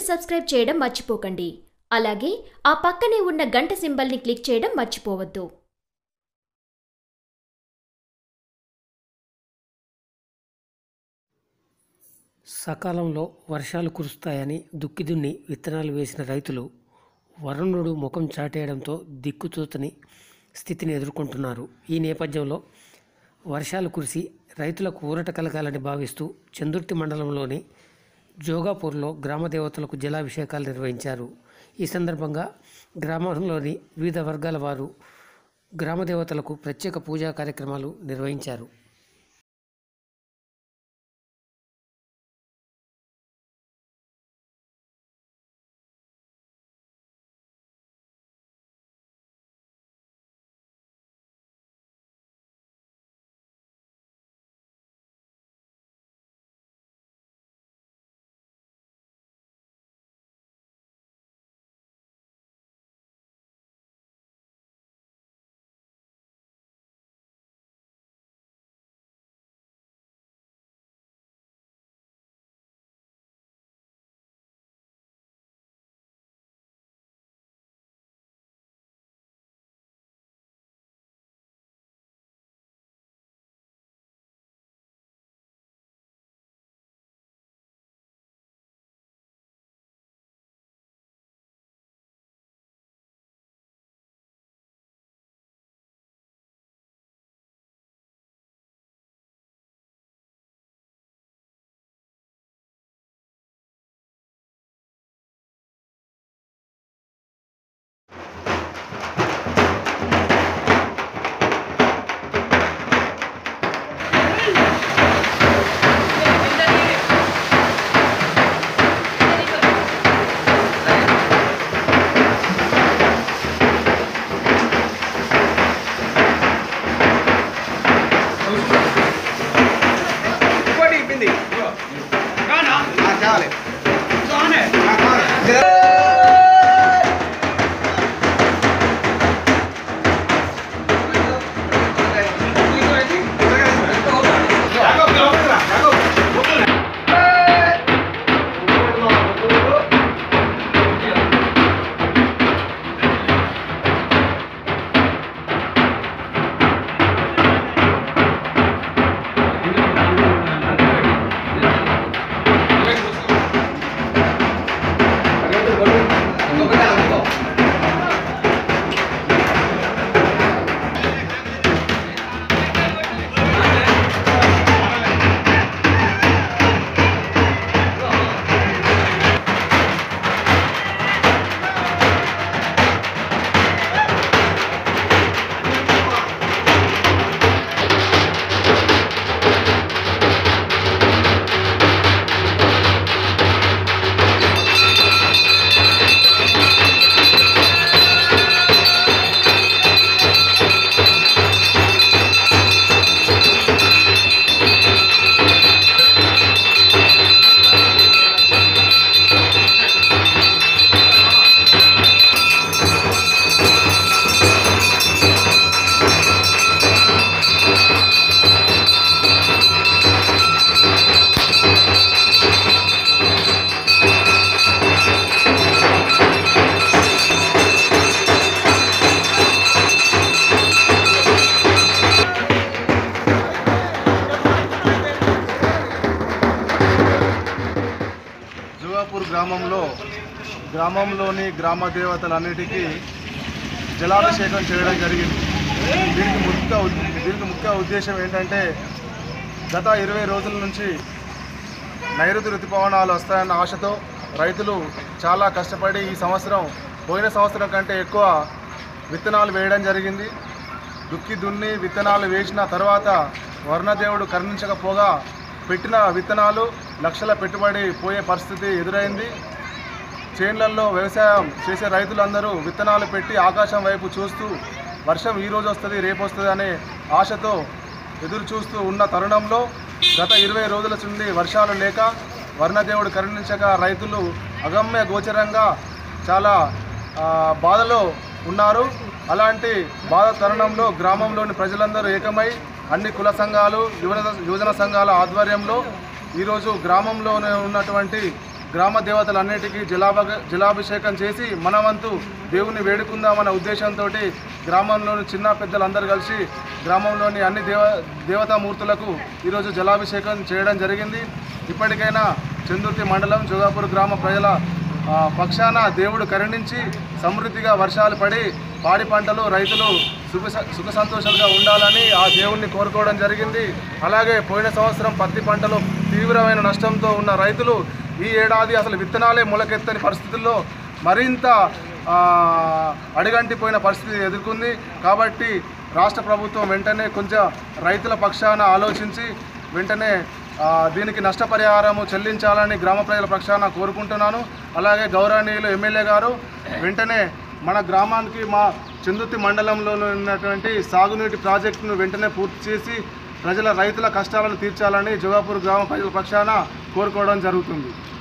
Subscribe చేయడం మర్చిపోకండి. అలాగే ఆ పక్కనే ఉన్న గంట సింబల్ని క్లిక్ చేయడం మర్చిపోవద్దు. సకాలంలో వర్షాలు కురుస్తాయని దుక్కిదున్ని విత్తనాలు వేసిన రైతులు వరుణుడు ముఖం చాటేయడంతో దిక్కుతోచని స్థితిని ఎదుర్కొంటున్నారు. ఈ నేపథ్యంలో వర్షాలు కురిసి రైతులకు ఊరట కలగాలని భావిస్తూ చందుర్తి మండలంలోని జోగాపూర్లో గ్రామ దేవతలకు జలాభిషేకాలు నిర్వహించారు. ఈ సందర్భంగా గ్రామంలోని వివిధ వర్గాల వారు గ్రామ దేవతలకు ప్రత్యేక పూజా కార్యక్రమాలు నిర్వహించారు. జోగాపూర్ గ్రామంలోని గ్రామ దేవతలన్నిటికీ జలాభిషేకం చేయడం జరిగింది. దీనికి ముఖ్య ఉద్దేశం ఏంటంటే గత 20 రోజుల నుంచి నైరుతి ఋతుపవనాలు వస్తాయన్న ఆశతో రైతులు చాలా కష్టపడి ఈ సంవత్సరం పోయిన సంవత్సరం కంటే ఎక్కువ విత్తనాలు వేయడం జరిగింది. దుక్కి దున్ని విత్తనాలు వేసిన తర్వాత వర్ణదేవుడు కరుణించకపోగా పెట్టిన విత్తనాలు లక్షల పెట్టుబడి పోయే పరిస్థితి ఎదురైంది. చేన్లలో వ్యవసాయం చేసే రైతులందరూ విత్తనాలు పెట్టి ఆకాశం వైపు చూస్తూ వర్షం ఈరోజు వస్తుంది రేపు వస్తుంది అనే ఆశతో ఎదురు చూస్తూ ఉన్న తరుణంలో గత 20 రోజుల నుండి వర్షాలు లేక వర్ణదేవుడు కరుణించక రైతులు అగమ్య గోచరంగా చాలా బాధలో ఉన్నారు. అలాంటి బాధ తరుణంలో గ్రామంలోని ప్రజలందరూ ఏకమై అన్ని కుల సంఘాలు యువజన సంఘాల ఆధ్వర్యంలో ఈరోజు గ్రామంలోనే ఉన్నటువంటి గ్రామ దేవతలన్నిటికీ జలాభిషేకం చేసి మన వంతు దేవుని వేడుకుందామన్న ఉద్దేశంతో గ్రామంలోని చిన్న పెద్దలందరూ కలిసి గ్రామంలోని అన్ని దేవతామూర్తులకు ఈరోజు జలాభిషేకం చేయడం జరిగింది. ఇప్పటికైనా చందుర్తి మండలం జోగాపూర్ గ్రామ ప్రజల పక్షాన దేవుడు కరుణించి సమృద్ధిగా వర్షాలు పడి పాడి పంటలు రైతులు సుఖ సంతోషాలుగా ఉండాలని ఆ దేవుణ్ణి కోరుకోవడం జరిగింది. అలాగే పోయిన సంవత్సరం పత్తి పంటలో తీవ్రమైన నష్టంతో ఉన్న రైతులు ఈ ఏడాది అసలు విత్తనాలే మొలకెత్తని పరిస్థితుల్లో మరింత అడుగంటిపోయిన పరిస్థితి ఎదుర్కొంది. కాబట్టి రాష్ట్ర ప్రభుత్వం వెంటనే కొంచెం రైతుల పక్షాన ఆలోచించి వెంటనే దీనికి నష్టపరిహారము చెల్లించాలని గ్రామ ప్రజల పక్షాన కోరుకుంటున్నాను. అలాగే గౌరవనీయులు ఎమ్మెల్యే గారు వెంటనే మన గ్రామానికి మా చందుర్తి మండలంలో ఉన్నటువంటి సాగునీటి ప్రాజెక్టును వెంటనే పూర్తి చేసి రైతుల కష్టాలను తీర్చాలని జోగాపూర్ గ్రామ ప్రజల పక్షాన కోరుకోవడం జరుగుతుంది.